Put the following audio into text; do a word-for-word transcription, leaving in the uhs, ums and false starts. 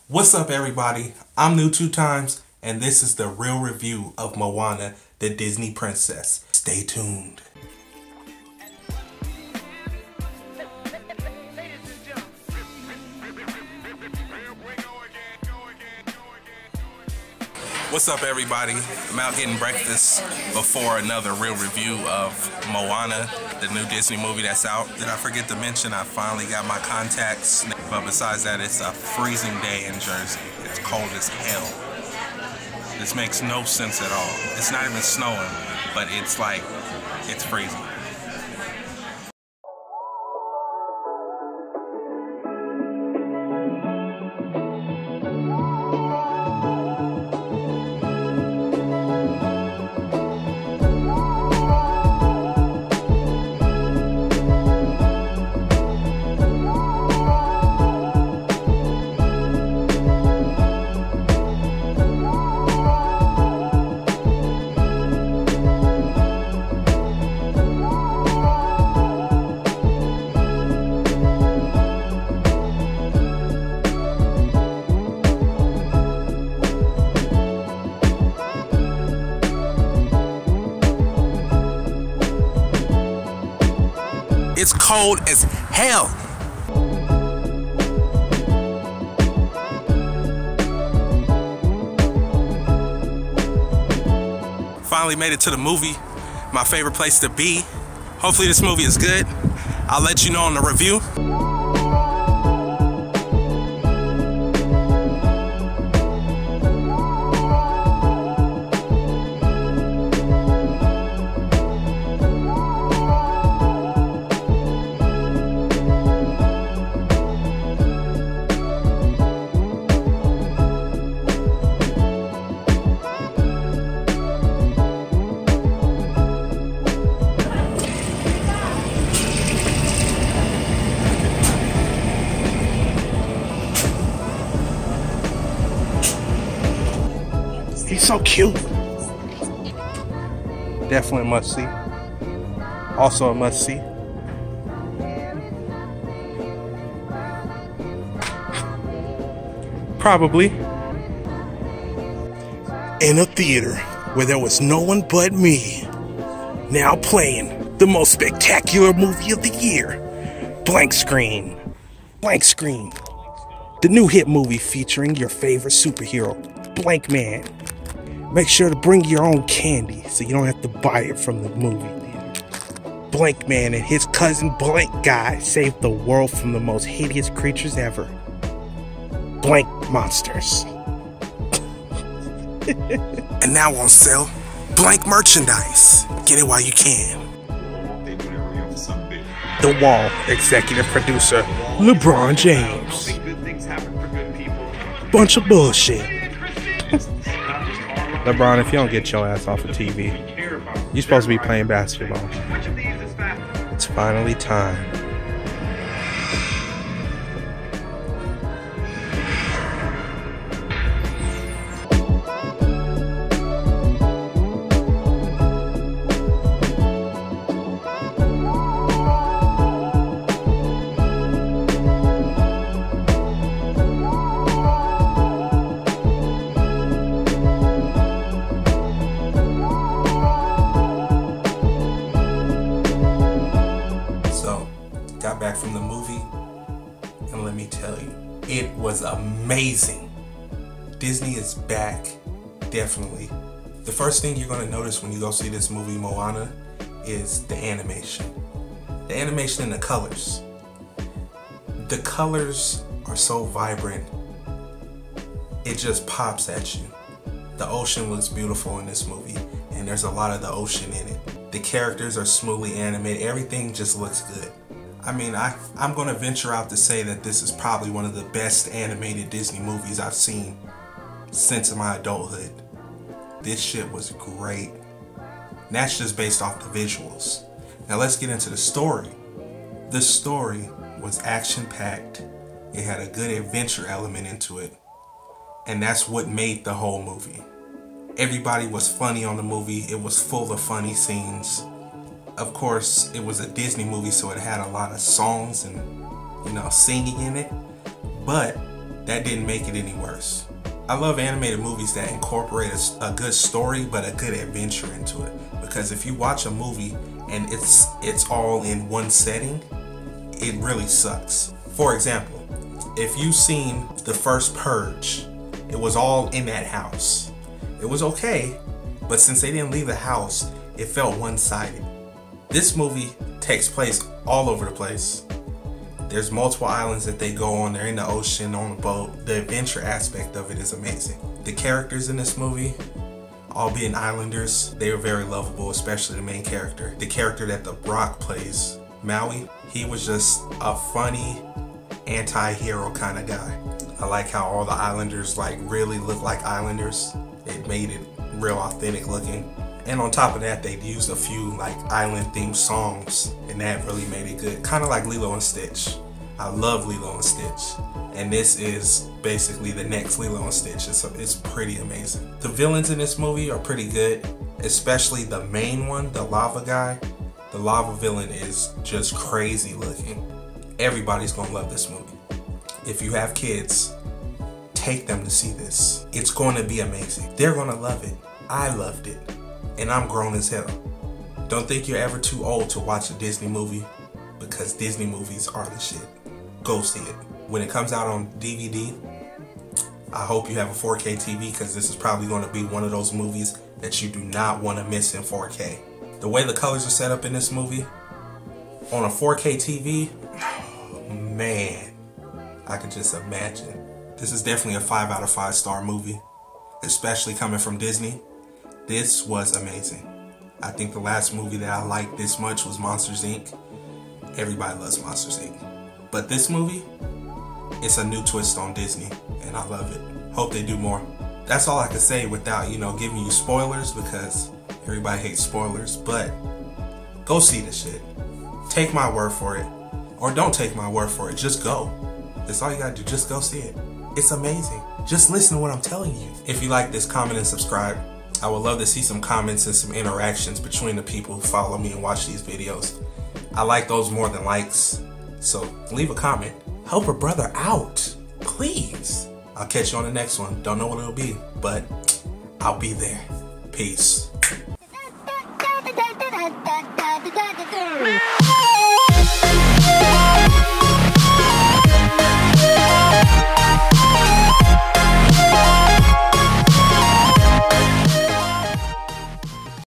What's up, everybody? I'm New Two Times, and this is the real review of Moana, the Disney princess. Stay tuned. What's up, everybody? I'm out getting breakfast before another real review of Moana, the new Disney movie that's out. Did I forget to mention I finally got my contacts? But besides that, it's a freezing day in Jersey. It's cold as hell. This makes no sense at all. It's not even snowing, but it's like, it's freezing. It's cold as hell. Finally made it to the movie. My favorite place to be. Hopefully this movie is good. I'll let you know in the review. He's so cute. Definitely a must see. Also a must see. Probably. In a theater where there was no one but me. Now playing the most spectacular movie of the year. Blank Screen. Blank Screen. The new hit movie featuring your favorite superhero, Blank Man. Make sure to bring your own candy so you don't have to buy it from the movie theater. Blank Man and his cousin Blank Guy saved the world from the most hideous creatures ever. Blank Monsters. And now on sale, Blank merchandise. Get it while you can. The Wall executive producer, LeBron James. Bunch of bullshit. LeBron, if you don't get your ass off of T V, you're supposed to be playing basketball. It's finally time. Got back from the movie, and let me tell you, it was amazing. Disney is back, definitely. The first thing you're going to notice when you go see this movie, Moana, is the animation. The animation and the colors. The colors are so vibrant, it just pops at you. The ocean looks beautiful in this movie, and there's a lot of the ocean in it. The characters are smoothly animated, everything just looks good. I mean, I, I'm going to venture out to say that this is probably one of the best animated Disney movies I've seen since my adulthood. This shit was great. And that's just based off the visuals. Now let's get into the story. The story was action-packed. It had a good adventure element into it. And that's what made the whole movie. Everybody was funny on the movie. It was full of funny scenes. Of course, it was a Disney movie, so it had a lot of songs and, you know, singing in it. But that didn't make it any worse. I love animated movies that incorporate a, a good story but a good adventure into it. Because if you watch a movie and it's it's all in one setting, it really sucks. For example, if you've seen the first Purge, it was all in that house. It was okay, but since they didn't leave the house, it felt one-sided. This movie takes place all over the place. There's multiple islands that they go on. They're in the ocean, on a boat. The adventure aspect of it is amazing. The characters in this movie, all being islanders, they are very lovable, especially the main character. The character that The Rock plays, Maui, he was just a funny anti-hero kind of guy. I like how all the islanders like really look like islanders. It made it real authentic looking. And on top of that, they used a few like island themed songs, and that really made it good. Kind of like Lilo and Stitch. I love Lilo and Stitch. And this is basically the next Lilo and Stitch. It's, it's pretty amazing. The villains in this movie are pretty good, especially the main one, the lava guy. The lava villain is just crazy looking. Everybody's gonna love this movie. If you have kids, take them to see this. It's going to be amazing. They're gonna love it. I loved it. And I'm grown as hell. Don't think you're ever too old to watch a Disney movie, because Disney movies are the shit. Go see it. When it comes out on D V D, I hope you have a four K T V, because this is probably going to be one of those movies that you do not want to miss in four K. The way the colors are set up in this movie, on a four K T V, oh, man, I could just imagine. This is definitely a five out of five star movie, especially coming from Disney. This was amazing. I think the last movie that I liked this much was Monsters, Incorporated. Everybody loves Monsters, Incorporated. But this movie, it's a new twist on Disney, and I love it. Hope they do more. That's all I can say without, you know, giving you spoilers, because everybody hates spoilers. But go see this shit. Take my word for it. Or don't take my word for it. Just go. That's all you gotta do. Just go see it. It's amazing. Just listen to what I'm telling you. If you like this, comment and subscribe. I would love to see some comments and some interactions between the people who follow me and watch these videos. I like those more than likes. So leave a comment. Help a brother out, please. I'll catch you on the next one. Don't know what it'll be, but I'll be there. Peace.